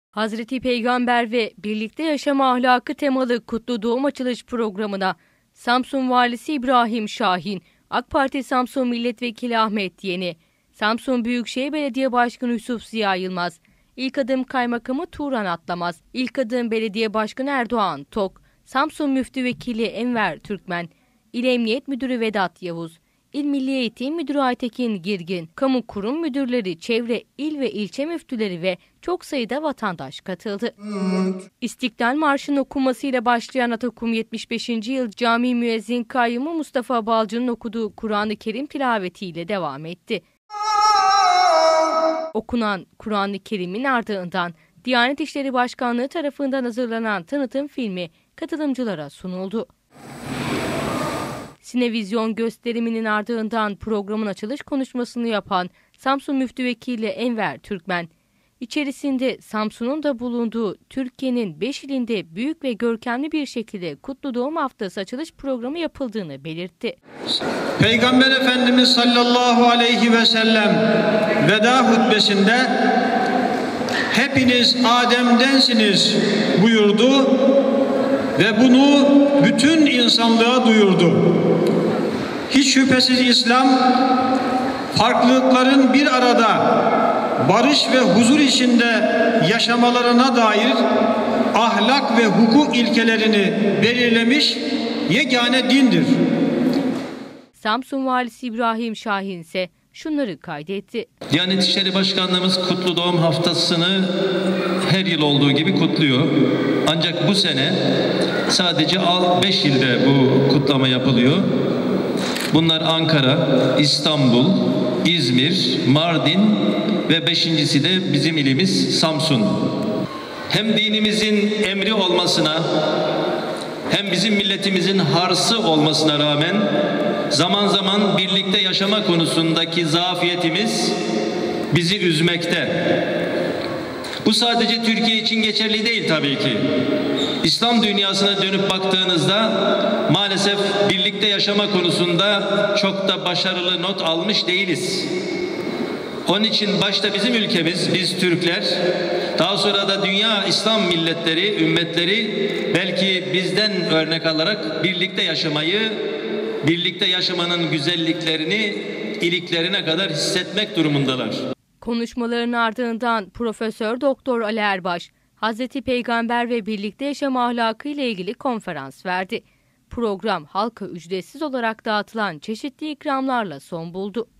Hazreti Peygamber ve birlikte yaşama ahlakı temalı kutlu doğum açılış programına Samsun Valisi İbrahim Şahin, AK Parti Samsun Milletvekili Ahmet Yeni, Samsun Büyükşehir Belediye Başkanı Yusuf Ziya Yılmaz, İlk Adım Kaymakamı Turan Atlamaz, İlk Adım Belediye Başkanı Erdoğan Tok, Samsun Müftüvekili Enver Türkmen, İl Emniyet Müdürü Vedat Yavuz, İl Milli Eğitim Müdürü Aytekin Girgin, kamu kurum müdürleri, çevre il ve ilçe müftüleri ve çok sayıda vatandaş katıldı. İstiklal Marşı'nın okunmasıyla başlayan Atakum 75. Yıl Cami Müezzin Kayyumu Mustafa Balcı'nın okuduğu Kur'an-ı Kerim tilavetiyle devam etti. Okunan Kur'an-ı Kerim'in ardından Diyanet İşleri Başkanlığı tarafından hazırlanan tanıtım filmi katılımcılara sunuldu. Sinevizyon gösteriminin ardından programın açılış konuşmasını yapan Samsun Müftüvekili Enver Türkmen, içerisinde Samsun'un da bulunduğu Türkiye'nin 5 ilinde büyük ve görkemli bir şekilde Kutlu Doğum Haftası açılış programı yapıldığını belirtti. Peygamber Efendimiz sallallahu aleyhi ve sellem veda hutbesinde hepiniz Adem'densiniz buyurdu ve bunu bütün insanlığa duyurdu. Hiç şüphesiz İslam farklılıkların bir arada barış ve huzur içinde yaşamalarına dair ahlak ve hukuk ilkelerini belirlemiş yegane dindir. Samsun Valisi İbrahim Şahin ise şunları kaydetti. Diyanet İşleri Başkanlığımız Kutlu Doğum Haftası'nı her yıl olduğu gibi kutluyor. Ancak bu sene sadece 5 ilde bu kutlama yapılıyor. Bunlar Ankara, İstanbul, İzmir, Mardin ve 5.'si de bizim ilimiz Samsun. Hem dinimizin emri olmasına hem bizim milletimizin harsı olmasına rağmen zaman zaman birlikte yaşama konusundaki zafiyetimiz bizi üzmekte. Bu sadece Türkiye için geçerli değil tabii ki. İslam dünyasına dönüp baktığınızda maalesef birlikte yaşama konusunda çok da başarılı not almış değiliz. Onun için başta bizim ülkemiz, biz Türkler, daha sonra da dünya İslam milletleri, ümmetleri belki bizden örnek alarak birlikte yaşamayı, birlikte yaşamanın güzelliklerini iliklerine kadar hissetmek durumundalar. Konuşmaların ardından Profesör Doktor Ali Erbaş, Hazreti Peygamber ve birlikte yaşam ahlakı ile ilgili konferans verdi. Program halka ücretsiz olarak dağıtılan çeşitli ikramlarla son buldu.